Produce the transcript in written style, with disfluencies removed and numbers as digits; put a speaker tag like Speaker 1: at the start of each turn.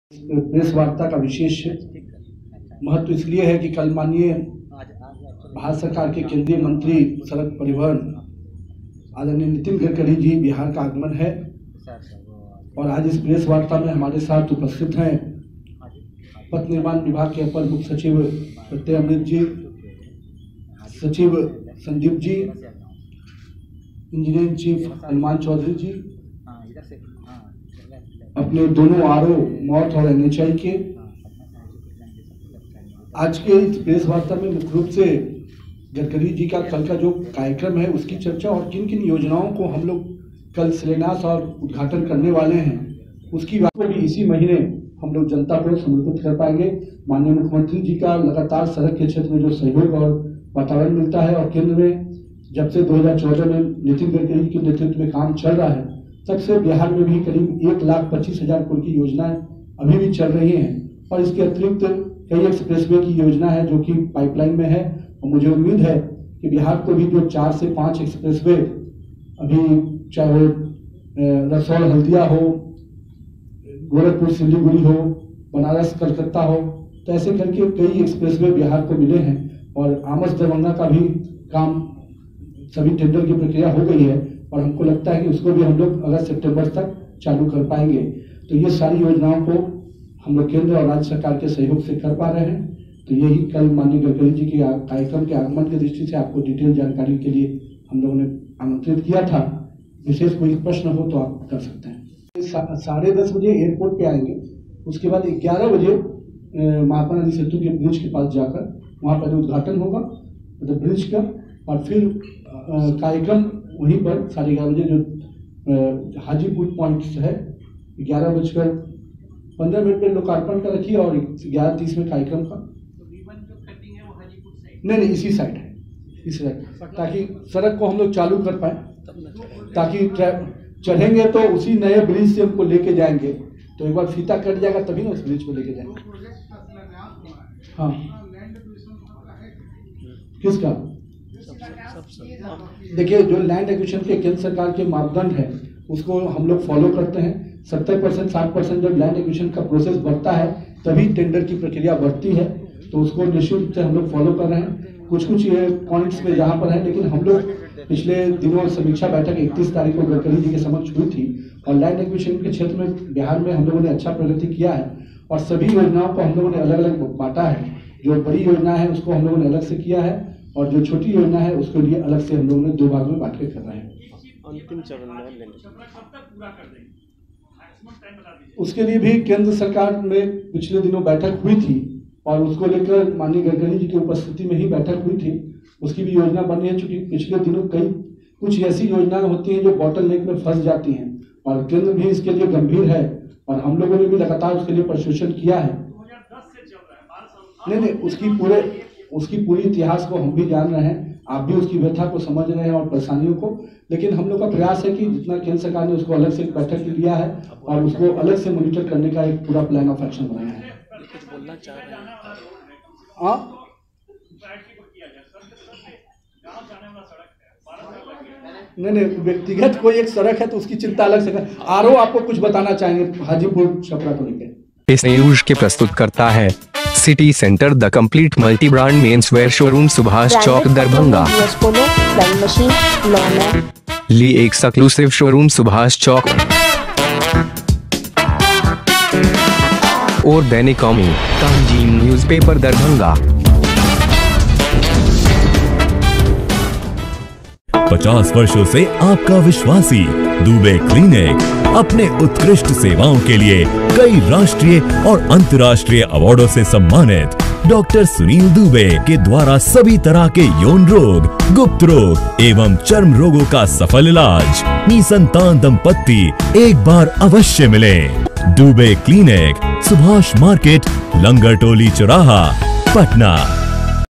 Speaker 1: Press वार्ता का विशेष महत्व इसलिए है कि कल माननीय भारत सरकार के केंद्रीय मंत्री सड़क परिवहन आदरणीय नितिन गडकरी जी बिहार का आगमन है और आज इस प्रेस वार्ता में हमारे साथ उपस्थित हैं पथ निर्माण विभाग के अपर मुख्य सचिव प्रत्यय अमृत जी, सचिव संदीप जी, इंजीनियरिंग चीफ हनुमान चौधरी जी, अपने दोनों आरओ मौत और एनएचआई के। आज के इस प्रेस वार्ता में मुख्य रूप से गडकरी जी का कल का जो कार्यक्रम है उसकी चर्चा और किन किन योजनाओं को हम लोग कल शिलान्यास और उद्घाटन करने वाले हैं उसकी बात को भी इसी महीने हम लोग जनता को समर्पित कर पाएंगे। माननीय मुख्यमंत्री जी का लगातार सड़क के क्षेत्र में जो सहयोग और वातावरण मिलता है और केंद्र में जब से 2014 में नितिन गडकरी के नेतृत्व में काम चल रहा है तब से बिहार में भी करीब 1,25,000 करोड़ की योजनाएं अभी भी चल रही हैं और इसके अतिरिक्त कई एक्सप्रेसवे की योजना है जो कि पाइपलाइन में है और मुझे उम्मीद है कि बिहार को भी जो 4 से 5 एक्सप्रेसवे अभी चाहे रसौल हल्दिया हो, गोरखपुर सिलीगुड़ी हो, बनारस कलकत्ता हो, तो ऐसे करके कई एक्सप्रेसवे बिहार को मिले हैं और आमस दरभंगा का भी काम सभी टेंडर की प्रक्रिया हो गई है और हमको लगता है कि उसको भी हम लोग अगस्त सितंबर तक चालू कर पाएंगे। तो ये सारी योजनाओं को हम लोग केंद्र और राज्य सरकार के सहयोग से कर पा रहे हैं। तो यही कल माननीय गडकरी जी के कार्यक्रम के आगमन की दृष्टि से आपको डिटेल जानकारी के लिए हम लोगों ने आमंत्रित किया था। विशेष कोई प्रश्न हो तो आप कर सकते हैं। 10:30 बजे एयरपोर्ट पे आएंगे, उसके बाद 11 बजे महात्मा गांधी सेतु के ब्रिज के पास जाकर वहाँ पर उद्घाटन होगा मतलब ब्रिज का और फिर कार्यक्रम वहीं पर 11:30 बजे जो हाजीपुर पॉइंट है 11:15 पे लोकार्पण का रखिए और 11:30 में कार्यक्रम का नहीं इसी साइड है, इस साइड, ताकि सड़क को हम लोग चालू कर पाए, ताकि चढ़ेंगे तो उसी नए ब्रिज से हमको लेके जाएंगे तो एक बार फीता कट जाएगा तभी ना उस ब्रिज को लेके जाएंगे। हाँ किसका? देखिए जो लैंड एक्विजिशन के केंद्र सरकार के मापदंड है उसको हम लोग फॉलो करते हैं। 70% 60% जब लैंड एक्विजिशन का प्रोसेस बढ़ता है तभी टेंडर की प्रक्रिया बढ़ती है, तो उसको निश्चित रूप से हम लोग फॉलो कर रहे हैं। कुछ ये पॉइंट्स पे जहाँ पर है, लेकिन हम लोग पिछले दिनों समीक्षा बैठक 31 तारीख को गडकरी जी के समक्ष हुई थी और लैंड एक्विजिशन के क्षेत्र में बिहार में हम लोगों ने अच्छा प्रगति किया है और सभी योजनाओं को हम लोगों ने अलग अलग बांटा है। जो बड़ी योजना है उसको हम लोगों ने अलग से किया है और जो छोटी योजना है उसके लिए अलग से हम लोगों ने 2 भाग में बांट के कर रहे हैं।
Speaker 2: अंतिम चरण में
Speaker 1: उसके लिए भी केंद्र सरकार में पिछले दिनों बैठक हुई थी और उसको लेकर माननीय गडकरी जी की उपस्थिति में ही बैठक हुई थी। उसकी भी योजना बनी है, चूंकि पिछले दिनों कुछ ऐसी योजनाएं होती हैं जो बॉटलनेक में फंस जाती हैं और केंद्र भी इसके लिए गंभीर है और हम लोगों ने भी लगातार उसके लिए प्रशोषण किया है। नहीं उसकी पूरी इतिहास को हम भी जान रहे हैं, आप भी उसकी व्यथा को समझ रहे हैं और परेशानियों को, लेकिन हम लोग का प्रयास है कि जितना केंद्र सरकार ने उसको अलग से एक बैठक लिया है और उसको अलग से मॉनिटर करने का एक पूरा प्लान ऑफ एक्शन बनाया है।
Speaker 2: कुछ बोलना चाह रहे हैं?
Speaker 1: नहीं व्यक्तिगत कोई एक सड़क है तो उसकी चिंता अलग से कर। आरओ आपको कुछ बताना चाहेंगे हाजीपुर छपरा को लेकर?
Speaker 3: इस न्यूज के प्रस्तुत करता है city centre the complete multi brand menswear showroom Subhash Chowk Darbhanga. Lee exclusive showroom Subhash Chowk और दैनिक कौमी तंजीम न्यूज़पेपर दरभंगा।
Speaker 4: 50 वर्षों से आपका विश्वासी दुबे क्लिनिक अपने उत्कृष्ट सेवाओं के लिए कई राष्ट्रीय और अंतर्राष्ट्रीय अवार्डों से सम्मानित डॉक्टर सुनील दुबे के द्वारा सभी तरह के यौन रोग, गुप्त रोग एवं चर्म रोगों का सफल इलाज। निसंतान दंपत्ति एक बार अवश्य मिले। दुबे क्लिनिक, सुभाष मार्केट, लंगर टोली चौराहा, पटना।